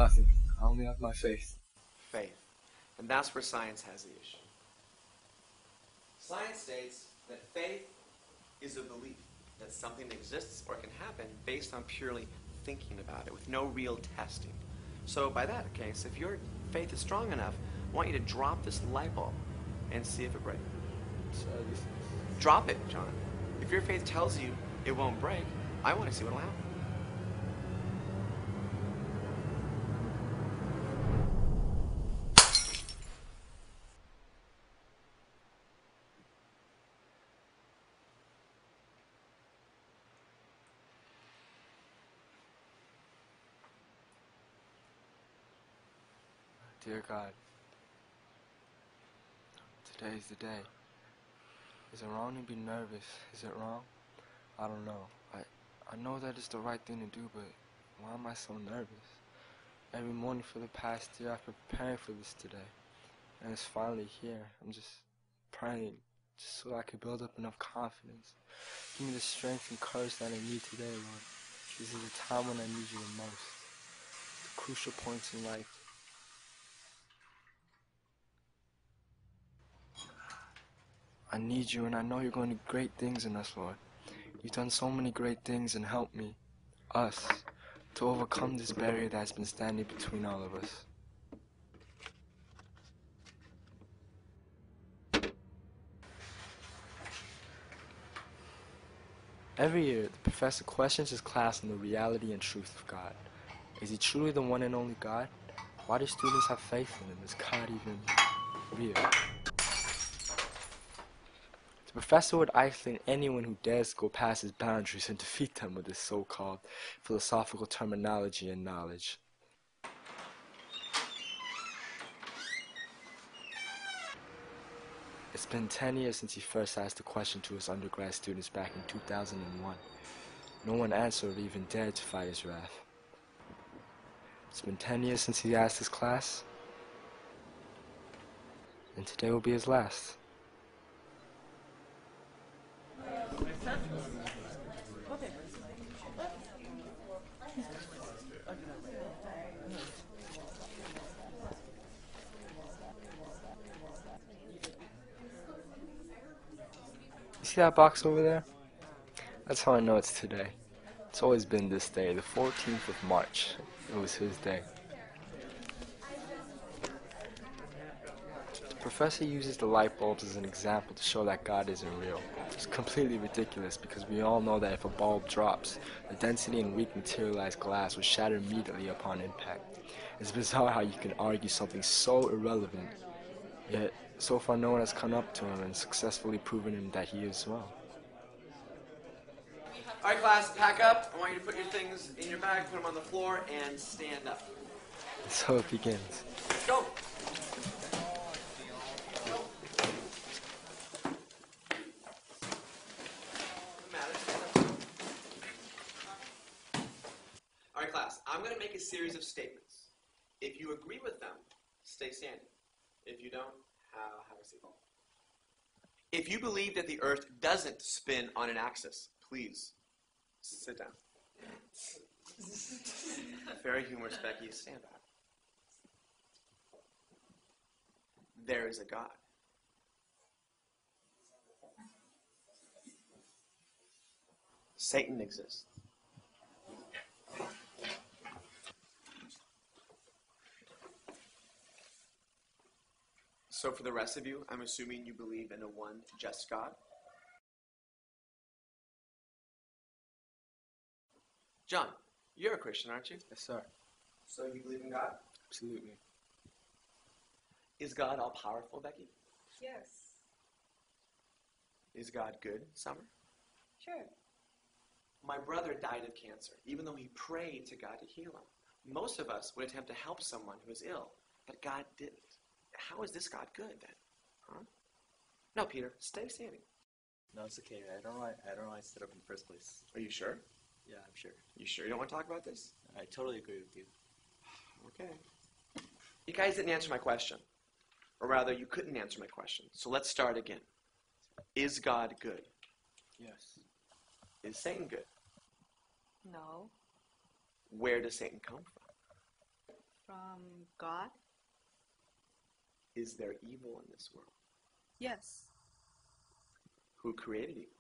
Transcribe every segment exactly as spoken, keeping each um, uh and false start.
nothing. I only have my faith. Faith. And that's where science has the issue. Science states that faith is a belief that something exists or can happen based on purely thinking about it with no real testing. So by that case, if your faith is strong enough, I want you to drop this light bulb and see if it breaks. So this is... Drop it, John. If your faith tells you it won't break, I want to see what'll happen. Dear God, today is the day. Is it wrong to be nervous? Is it wrong? I don't know. I, I know that it's the right thing to do, but why am I so nervous? Every morning for the past year I've been preparing for this today. And it's finally here. I'm just praying just so I can build up enough confidence. Give me the strength and courage that I need today, Lord. This is a time when I need you the most. The crucial points in life. I need you, and I know you're going to do great things in us, Lord. You've done so many great things and helped me, us, to overcome this barrier that's been standing between all of us. Every year, the professor questions his class on the reality and truth of God. Is he truly the one and only God? Why do students have faith in him? Is God even real? The professor would isolate anyone who dares to go past his boundaries and defeat them with his so-called philosophical terminology and knowledge. It's been ten years since he first asked the question to his undergrad students back in two thousand one. No one answered or even dared to fight his wrath. It's been ten years since he asked his class, and today will be his last. You see that box over there? That's how I know it's today. It's always been this day, the fourteenth of March. It was his day. The professor uses the light bulbs as an example to show that God isn't real. It's completely ridiculous because we all know that if a bulb drops, the density in weak materialized glass will shatter immediately upon impact. It's bizarre how you can argue something so irrelevant, yet so far no one has come up to him and successfully proven him that he is well. All right, class, pack up. I want you to put your things in your bag, put them on the floor, and stand up. So it begins. Go. All right, class, I'm going to make a series of statements. If you agree with them, stay standing. If you don't, have, have a seat. If you believe that the Earth doesn't spin on an axis, please sit down. Very humorous, Becky. Stand back. There is a God. Satan exists. So for the rest of you, I'm assuming you believe in a one just God? John, you're a Christian, aren't you? Yes, sir. So you believe in God? Absolutely. Is God all-powerful, Becky? Yes. Is God good, Summer? Sure. My brother died of cancer, even though he prayed to God to heal him. Most of us would attempt to help someone who is ill, but God didn't. How is this God good, then? Huh? No, Peter, stay standing. No, it's okay. I don't know why, I don't know why I stood up in the first place. Are you sure? Yeah, I'm sure. You sure you don't want to talk about this? I totally agree with you. Okay. You guys didn't answer my question. Or rather, you couldn't answer my question. So let's start again. Is God good? Yes. Is Satan good? No. Where does Satan come from? From God? Is there evil in this world? Yes. Who created evil?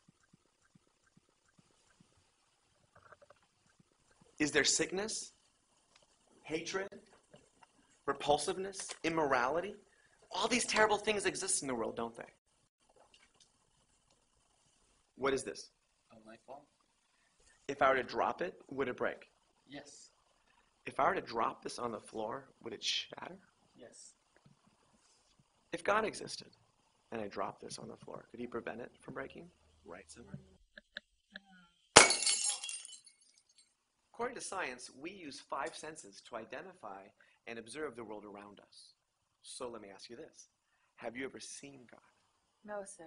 Is there sickness, hatred, repulsiveness, immorality? All these terrible things exist in the world, don't they? What is this? A light bulb? If I were to drop it, would it break? Yes. If I were to drop this on the floor, would it shatter? Yes. If God existed and I dropped this on the floor, could he prevent it from breaking? Right, Summer? According to science, we use five senses to identify and observe the world around us. So let me ask you this. Have you ever seen God? No, sir.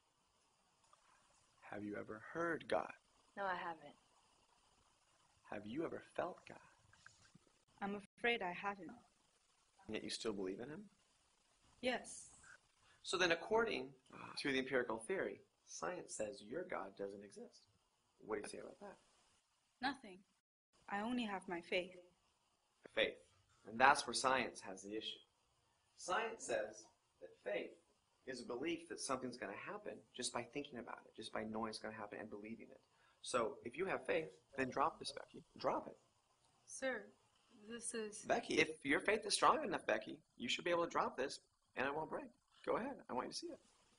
Have you ever heard God? No, I haven't. Have you ever felt God? I'm afraid I haven't. And yet you still believe in him? Yes. So then according to the empirical theory, science says your God doesn't exist. What do you say about that? Nothing. I only have my faith. Faith. And that's where science has the issue. Science says that faith is a belief that something's going to happen just by thinking about it, just by knowing it's going to happen and believing it. So if you have faith, then drop this, Becky. Drop it. Sir, this is... Becky, if your faith is strong enough, Becky, you should be able to drop this and it won't break. Go ahead. I want you to see it.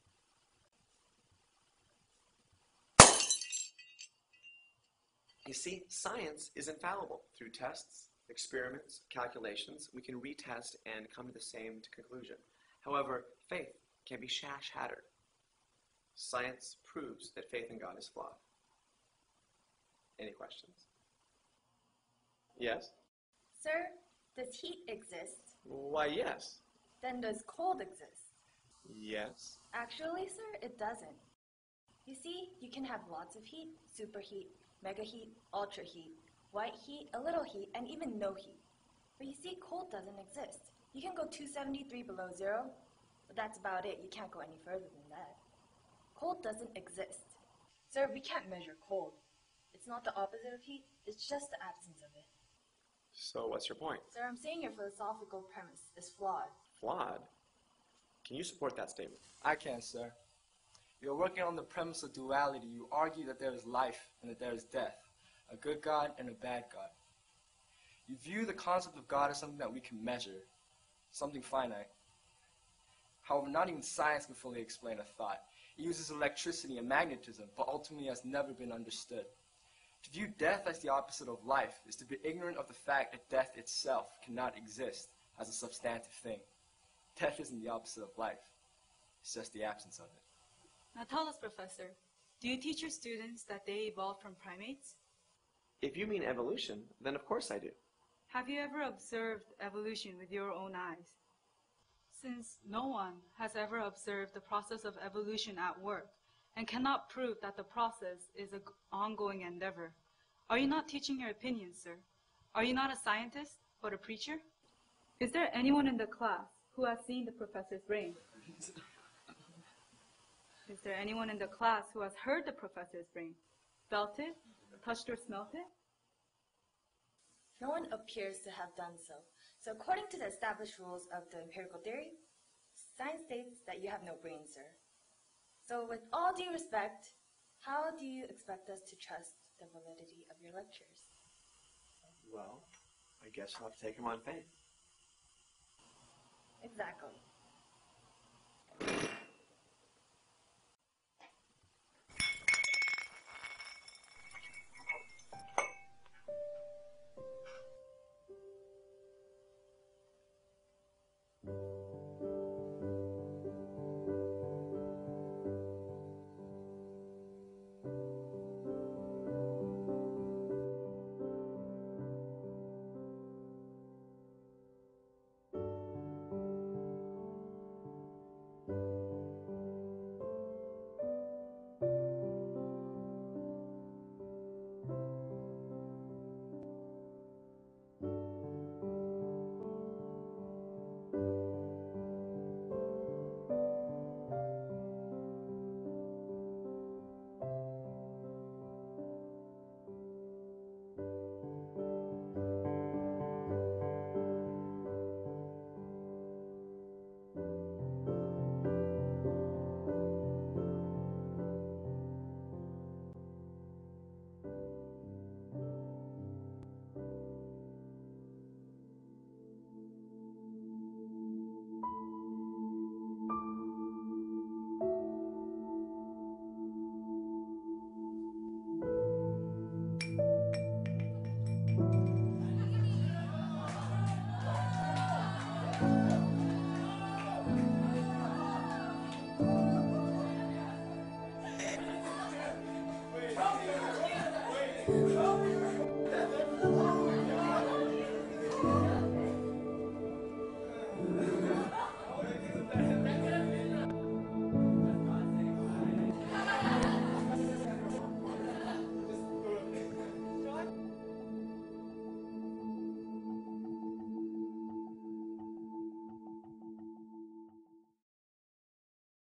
You see, science is infallible. Through tests, experiments, calculations, we can retest and come to the same conclusion. However, faith can be shattered. Science proves that faith in God is flawed. Any questions? Yes? Sir, does heat exist? Why, yes. Then does cold exist? Yes. Actually, sir, it doesn't. You see, you can have lots of heat, superheat, mega heat, ultra heat, white heat, a little heat, and even no heat. But you see, cold doesn't exist. You can go two hundred seventy-three below zero, but that's about it. You can't go any further than that. Cold doesn't exist. Sir, we can't measure cold. It's not the opposite of heat, it's just the absence of it. So what's your point? Sir, I'm saying your philosophical premise is flawed. Flawed? Can you support that statement? I can, sir. You're working on the premise of duality. You argue that there is life and that there is death, a good God and a bad God. You view the concept of God as something that we can measure, something finite. However, not even science can fully explain a thought. It uses electricity and magnetism, but ultimately has never been understood. To view death as the opposite of life is to be ignorant of the fact that death itself cannot exist as a substantive thing. Death isn't the opposite of life. It's just the absence of it. Now tell us, Professor, do you teach your students that they evolved from primates? If you mean evolution, then of course I do. Have you ever observed evolution with your own eyes? Since no one has ever observed the process of evolution at work and cannot prove that the process is an ongoing endeavor, are you not teaching your opinions, sir? Are you not a scientist, but a preacher? Is there anyone in the class who has seen the professor's brain? Is there anyone in the class who has heard the professor's brain, felt it, touched or smelt it? No one appears to have done so. So according to the established rules of the empirical theory, science states that you have no brain, sir. So with all due respect, how do you expect us to trust the validity of your lectures? Well, I guess I'll have to take him on faith. Exactly. Oh,